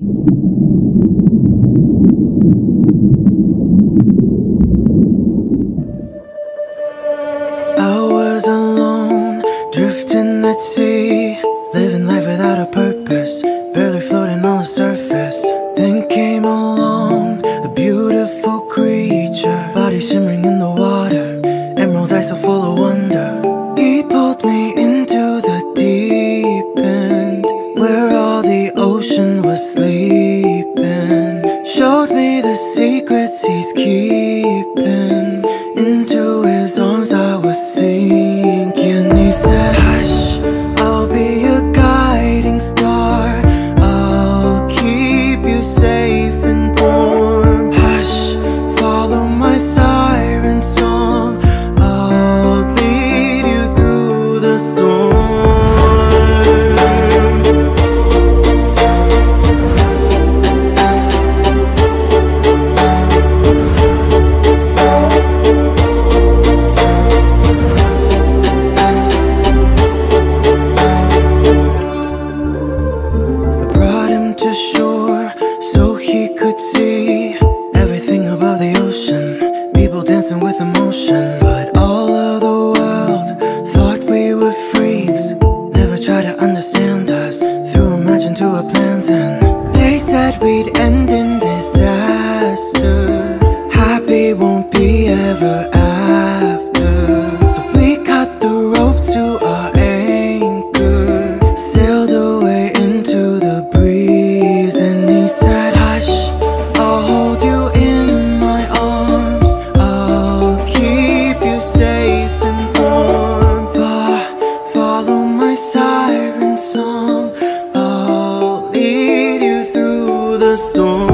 I was alone, drifting at sea, living life without a purpose, barely floating on the surface. Then came along a beautiful creature, body shimmering in the water, emerald eyes so full of wonder. He pulled me into the deep end, where all the ocean was sleeping. Showed me the secrets he's keeping. Into his arms I was sinking. He said, hush, I'll be your guiding star, I'll keep you safe and warm. Hush, follow my siren song, I'll lead you through the storm. To shore so he could see everything above the ocean, people dancing with emotion. But all of the world thought we were freaks, never tried to understand us, threw a match into our plans, and they said we'd end in disaster. Happy won't be ever after. So we cut the rope to our anchor, sailed away into the breeze. And he said, hush, I'll hold you in my arms, I'll keep you safe and warm. Follow my siren song, I'll lead you through the storm.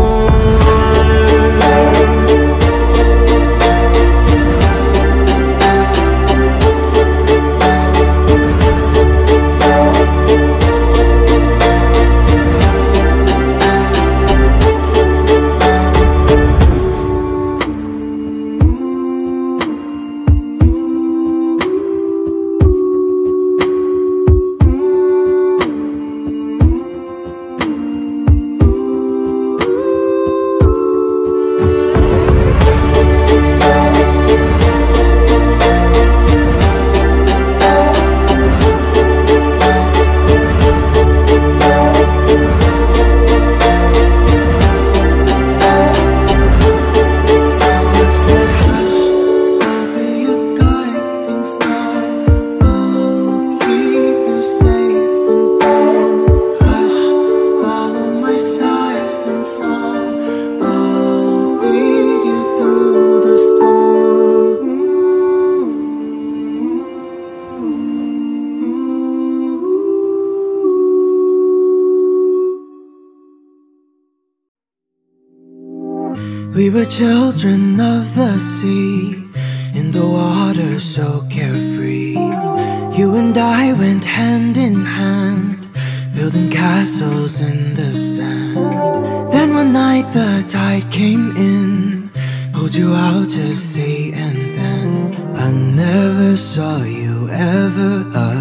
We were children of the sea, in the water so carefree. You and I went hand in hand, building castles in the sand. Then one night the tide came in, pulled you out to sea, and then I never saw you ever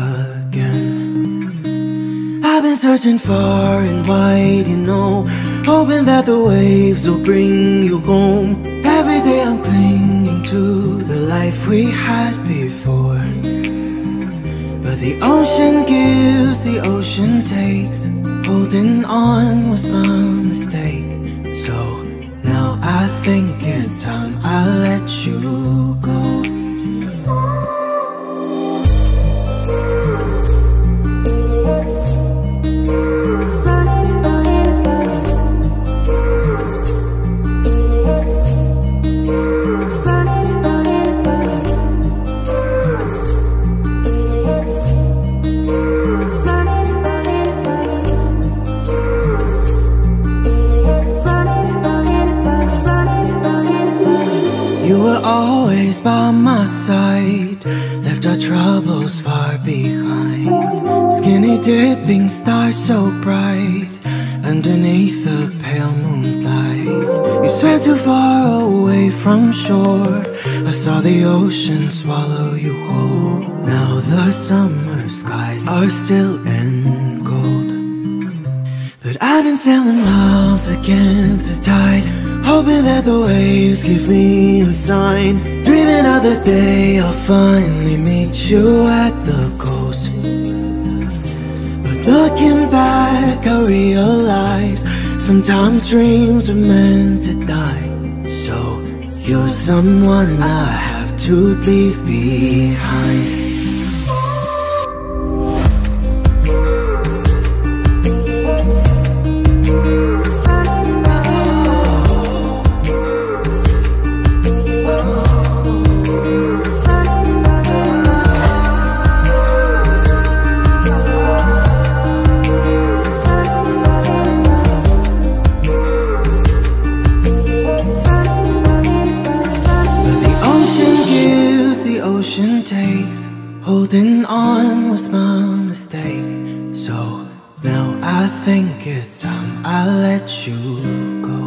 again. I've been searching far and wide, you know, hoping that the waves will bring you home. Every day I'm clinging to the life we had before, but the ocean gives, the ocean takes. Holding on was my mistake, so now I think it's time I let you go. You were always by my side, left our troubles far behind. Skinny dipping stars so bright, underneath the pale moonlight. You swam too far away from shore, I saw the ocean swallow you whole. Now the summer skies are still in gold, but But I've been sailing miles against the tide, hoping that the waves give me a sign, dreaming of the day I'll finally meet you at the coast. But looking back I realize sometimes dreams are meant to die. So you're someone I have to leave behind. Takes holding on was my mistake. So now I think it's time I let you go.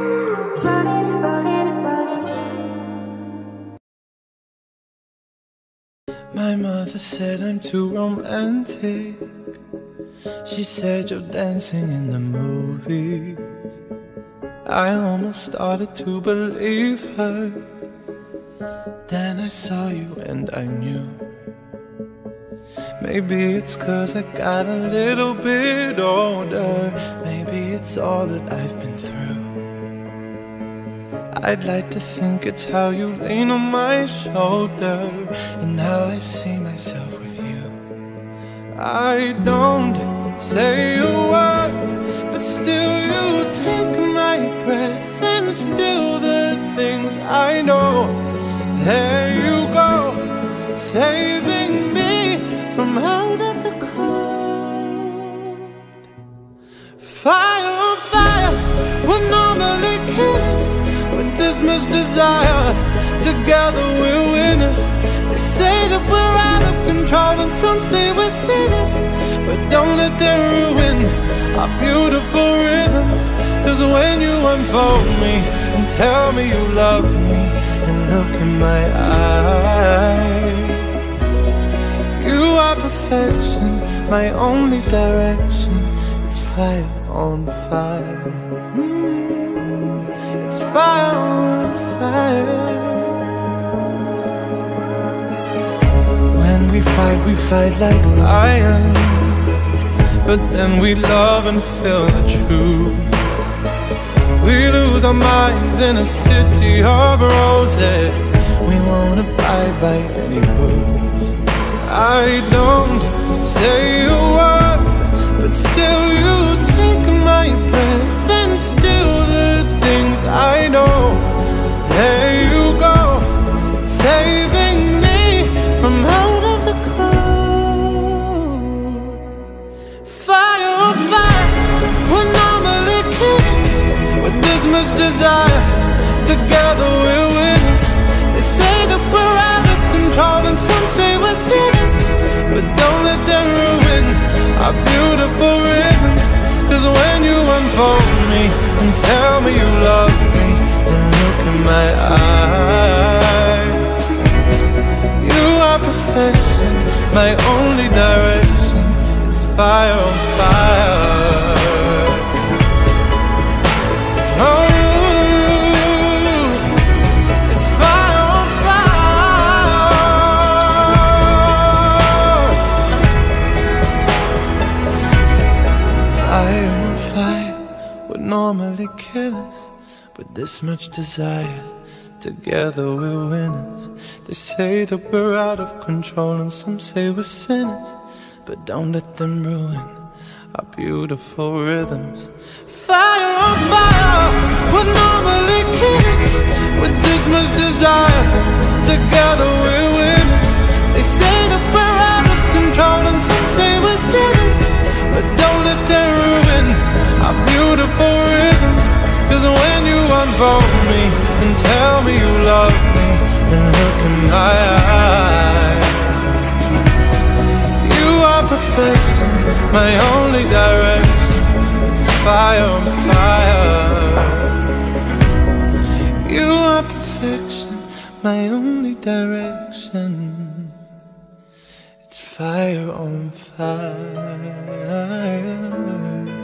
My mother said I'm too romantic. She said you're dancing in the movies. I almost started to believe her. Then I saw you and I knew. Maybe it's 'cause I got a little bit older. Maybe it's all that I've been through. I'd like to think it's how you lean on my shoulder and how I see myself with you. I don't say a word, but still you take my breath, and still the things I know. There you go, saving me from out of the cold. Fire on fire, we're normally killers with this much desire. Together we're winners. They say that we're out of control and some say we're sinners, but don't let them ruin our beautiful rhythms. 'Cause when you unfold me and tell me you love me and look in my eyes, you are perfection, my only direction. It's fire on fire. It's fire on fire. When we fight like lions, but then we love and feel the truth. We lose our minds in a city of roses. We won't abide by any rules. I don't say a word, but still you take my breath, and still the things I know. There you go, saving me from out of the cold. Fire on fire, we're normally kids with this much desire. Together we're winners. They say that we're out of control and some say we're sinners, but don't let them ruin our beautiful rhythms. 'Cause when you unfold me and tell me you love me and look in my eyes, you are perfection, my only direction. It's fire on fire. Oh, it's fire on fire. Fire on fire, would normally kill us, but this much desire. Together we're winners. They say that we're out of control and some say we're sinners, but don't let them ruin our beautiful rhythms. Fire on fire, we're normally kids with this much desire. Together we're winners. They say that we're out of control and some say we're sinners, but don't let them ruin our beautiful rhythms. 'Cause when you unfold me and tell me you love me and look in my eyes, you are perfection, my only direction. It's fire on fire. You are perfection, my only direction. It's fire on fire.